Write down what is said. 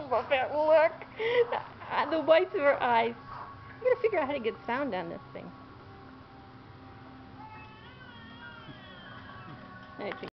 love that look. The whites of her eyes. I gotta figure out how to get sound on this thing.